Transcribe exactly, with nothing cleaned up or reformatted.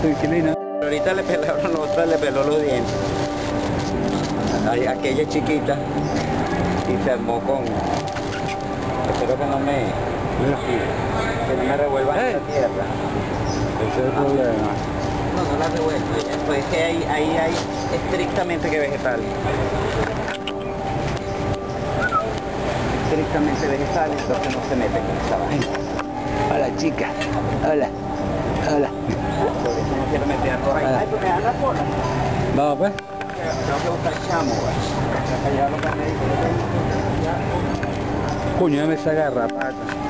tu inquilina. Ahorita le pelaron, otra le peló los dientes. Ay, aquella chiquita y se armó con... Espero que no me... que no me revuelvan en la tierra. Ese es el problema. No, no la revuelvo. Pues es que ahí, ahí hay estrictamente que vegetal. Estrictamente vegetal, entonces no se mete con esa vaina. Hola chica, hola, hola. Por eso no quiero meter por ahí. Ay, pues me dan la cola. Vamos pues. Tengo que buscar chamo, güey. Coño, ya me saca garrapata.